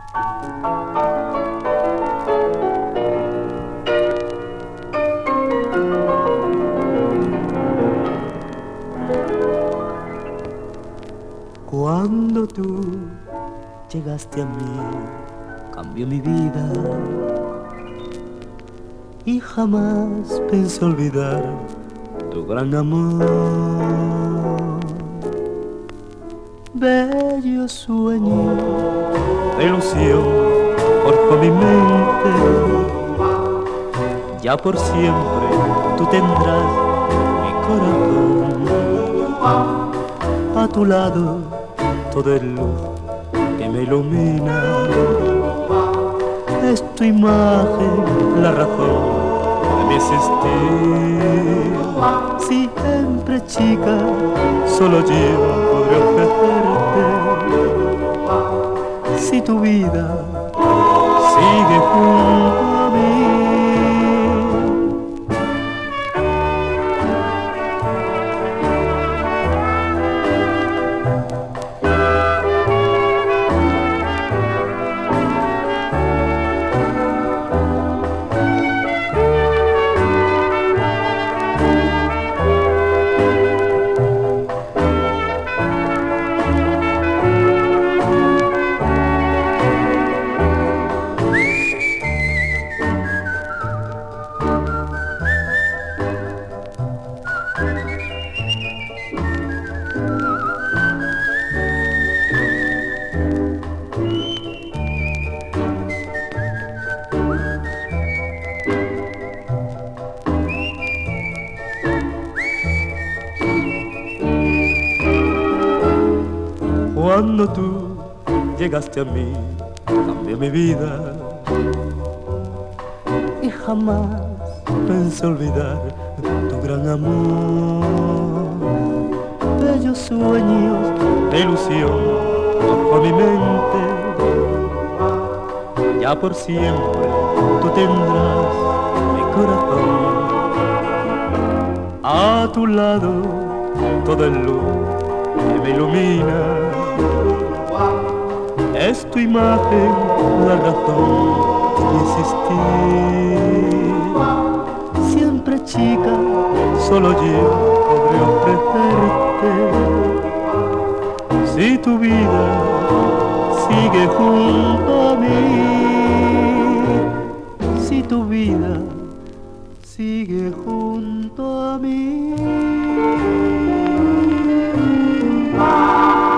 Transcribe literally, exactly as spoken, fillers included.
Cuando tú llegaste a mí, cambió mi vida y jamás pensé olvidar tu gran amor. Bello sueño de ilusión forjó mi mente, ya por siempre tú tendrás mi corazón. A tu lado todo es luz que me ilumina, es tu imagen la razón de mi existir. Siempre chica, solo yo podré ofrecerte, si tu vida sigue junto a mí. Cuando tú llegaste a mí, cambió mi vida y jamás pensé olvidar tu gran amor. Bellos sueños de ilusión bajo mi mente, ya por siempre tú tendrás mi corazón. A tu lado todo es luz que me ilumina, es tu imagen la razón de existir. Siempre chica, solo yo podré ofrecerte, si tu vida sigue junto a mí, si tu vida sigue junto a mí.